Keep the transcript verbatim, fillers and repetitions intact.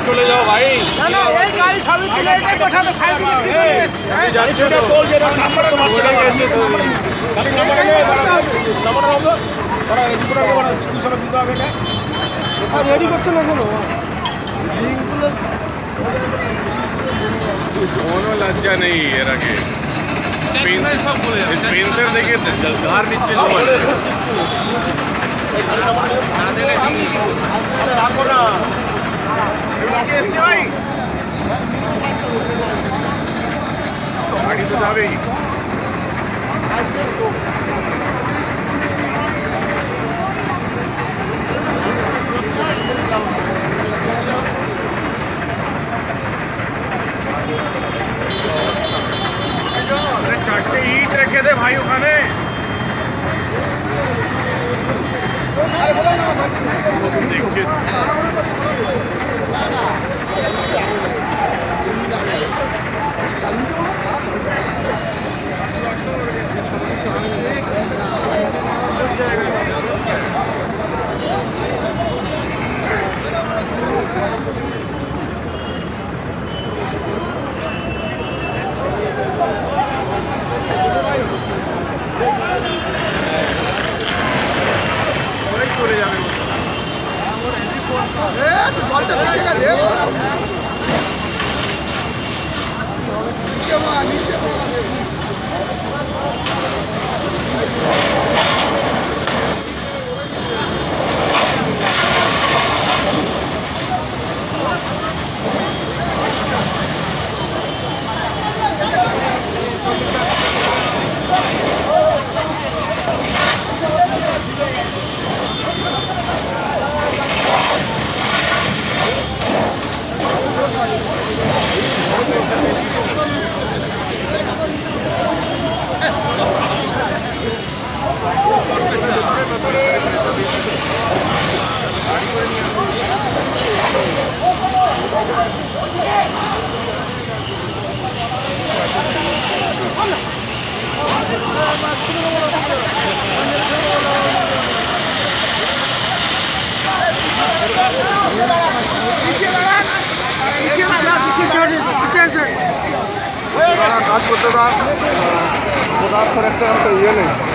চলে যাও ভাই। না না এই গাড়ি সবই তুলে এটাই বসাতে ফাইল দিতে এই গাড়ি ছোটা তোল যে নাম্বার তো মারছে না গেছে গাড়ি নাম্বার নে নাম্বার নাও তো ওরা স্কুটার কে বড় ছুটি সব দিতে হবে না আর রেডি করছ না কোনো লিংকগুলো কোনো লজ্জা নেই এর আগে পেন্সিল সব বলে যাচ্ছে পেন্সিল দেখে ধার নিচ্ছে না এই গাড়ি নাম্বার না দিলে আরে রাখো না এই লাগে এসছে ভাই গাড়ি তো যাবেই चारटे ईट रखे थे भाई खाने देखिए কাজ করতে দাও একটা ইয়ে নেই